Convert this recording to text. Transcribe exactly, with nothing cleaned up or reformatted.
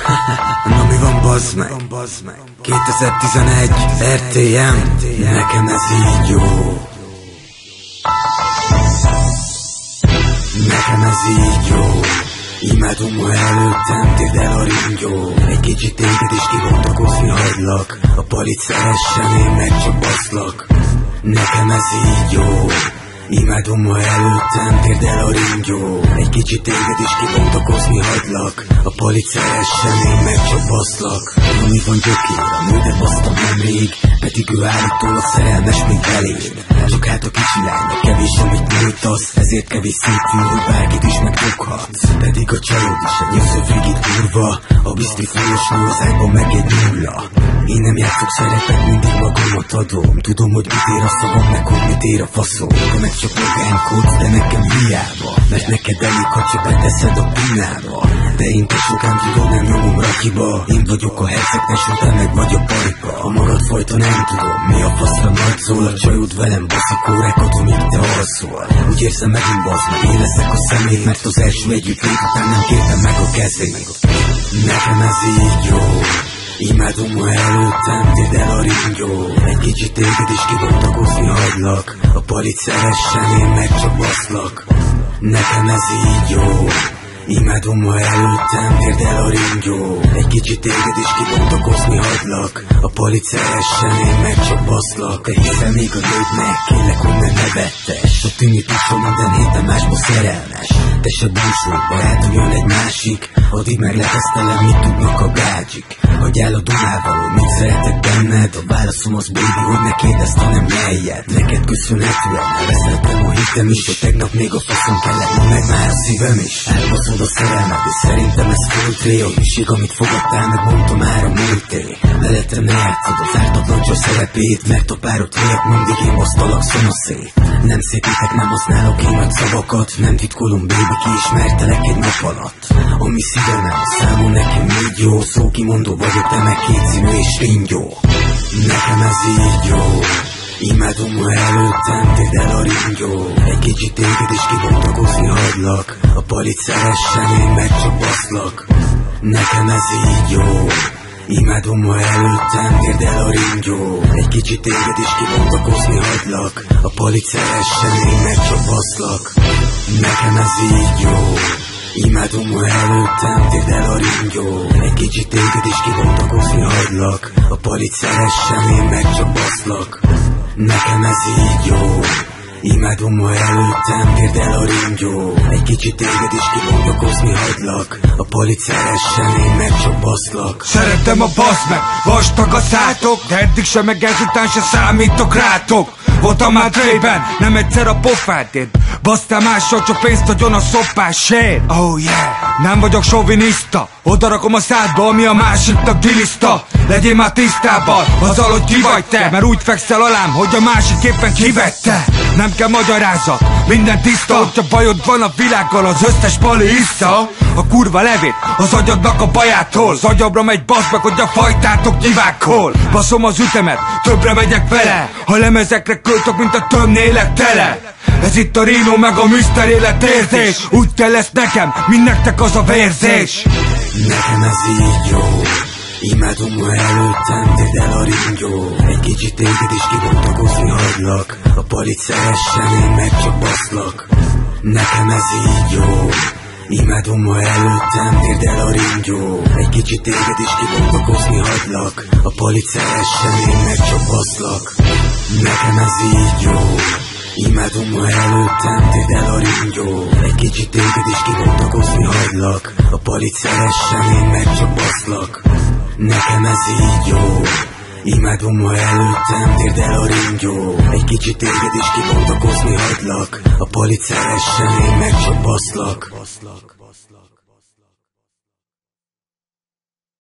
Na mi van, bazd meg? kétezer-tizenegy er té em, nekem ez így jó. Nekem ez így jó. Imádom, ha előttem térd el a ringyó. Egy kicsit téged is kibontakozni hagylak. A palit szeressen, én meg csak baszlak. Nekem ez így jó. Imádom, ha előttem térd el a ringyó. Egy kicsit téged is kibontakozni hagylak. A palit szeressen, én meg csak baszlak. Na mi van, gyökér, a nődet basztam nemrég, pedig ő állítólag szerelmes, mint eléd. Csak hát a kicsi lánynak kevés, amit nyújtasz, ezért kevés szép fiú, hogy bárkit is megdughatsz. Pedig a csajod is egy nyilván végig kurva, a bizti folyos nő az ágyban meg egy nulla. Én nem játszok szerepet, mindig magamat adom. Tudom, hogy mit ér a szavam, meg hogy mit ér a faszom. De meg csak magánkodsz, de nekem hiába, mert neked elég, ha csak beteszed a pinába. De én te sokám tudod, nem nyomom rakiba. Én vagyok a herceg, te sokám meg vagy a paripa. A magad fajta nem tudom, mi a faszra nagy szól. A csajod velem baszik órákat, amíg te alszol. Úgy érzem, megint basz, meg én leszek a személy, mert az első együtt lét után nem kértem meg a kezét. Nekem ez így jó. Imádom, ha előttem térd el a ringyó. Egy kicsit téged is kibontakozni hagylak. A palit szeressen, én meg csak baszlak. Nekem ez így jó. Imádom, ha előttem térd el a ringyó. Egy kicsit téged is kibontakozni hagylak. A palit szeressen, én meg csak baszlak. Te hiszel még a nődnek, kérlek, hogy ne nevettes. A tinnitusról minden héten másba szerelmes. Te se búsulj, barátom, jön egy másik. Addig meg letesztelem, mit tudnak a gágyik. Hagyjál a Dunával, hogy mit szeretek benned. A válaszom az, baby, hogy ne kérdezd, hanem lejjed. Neked köszönhetően elveszettem a hitem is, hogy tegnap még a faszom kellett, ma meg már a szívem is. Elbaszod a szerelmet, és szerintem ez föltré. A hűség, amit fogadtál, meg mondta már a múlté. Veletre ne játszod az ártatlan csaj szerepét, mert a párod helyett mindig én basztalak szanaszét. Nem szépítek, nem használok én nagy szavakat, nem titkolom, baby, kiismertelek egy nap alatt. Ami szívemem, a számon nekem így jó. Szókimondó vagyok, te meg kétszínű és ringyó. Nekem ez így jó. Imádom, ha előttem térd el a ringyó. Egy kicsit téged is kibontakozni hagylak. A palit szeressen, én meg csak baszlak. Nekem ez így jó. Imádom, ha előttem térd el a ringyó. Egy kicsit téged is kibontakozni hagylak. A palit szeressen, én meg csak baszlak. Nekem ez így jó. Imádom, ha előttem térd el a ringyó. Egy kicsit téged is kibontakozni hagylak. A palit szeressen, én meg csak baszlak. Nekem ez így jó. Imádom, ha előttem térd el a ringyó. Egy kicsit téged is kibontakozni hagylak. A palit szeressen, én meg csak baszlak. Szeretem a basz meg, vastag a szátok, de eddig sem meg ezután se számítok rátok. Voltam már drében, nem egyszer a pofádért. Basztál mással, csak pénzt adjon a szoppásért. Oh yeah, nem vagyok sovinista. Oda rakom a szádba, ami a másiknak diliszta. Legyél már tisztában azzal, hogy ki vagy te, mert úgy fekszel alám, hogy a másik éppen kivette. Nem kell magyarázat, minden tiszta. Hogyha bajod van a világgal, az összes pali issza. A kurva levét az agyadnak a bajától. Az agyamra megy, baszd meg, hogy a fajtátok nyivákkol. Baszom az ütemet, többre megyek vele. Ha lemezekre költök, mint a tömnélek tele. Ez itt a Rino meg a Mister életérzés. Úgy kell lesz nekem, mint nektek az a vérzés. Nekem ez így jó. Imádom, ha előttem térd el a ringyó. Egy kicsit téged is kibontakozni hagylak. A palit szeressen, én meg csak baszlak. Nekem ez így jó. Imádom, ha előttem térd el a ringyó. Egy kicsit téged is kibontakozni hagylak. A palit szeressen, én meg csak baszlak. Nekem ez így jó. Imádom, ha előttem térd el a ringyó. Egy kicsit téged is kibontakozni hagylak. A palit szeressen, én meg csak baszlak. Nekem ez így jó. Imádom, ha előttem térd el a ringyó. Egy kicsit téged is kibontakozni hagylak. A palit szeressen, én meg csak baszlak.